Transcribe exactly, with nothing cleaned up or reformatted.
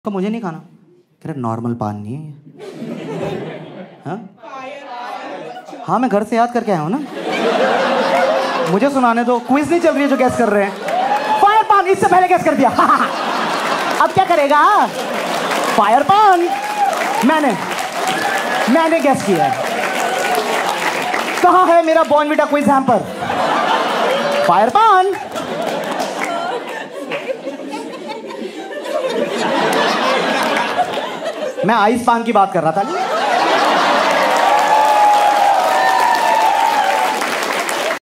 तो मुझे नहीं खाना। कह रहे नॉर्मल पान नहीं है ये। हाँ हाँ मैं घर से याद करके आया हूँ ना, मुझे सुनाने दो। क्विज नहीं चल रही है जो गैस कर रहे हैं। फायर पान इससे पहले गैस कर दिया। अब क्या करेगा? फायर पान मैंने मैंने गैस किया है। कहाँ है मेरा बॉर्नविटा क्विज हैम्पर? फायर पान। मैं आइस पान की बात कर रहा था।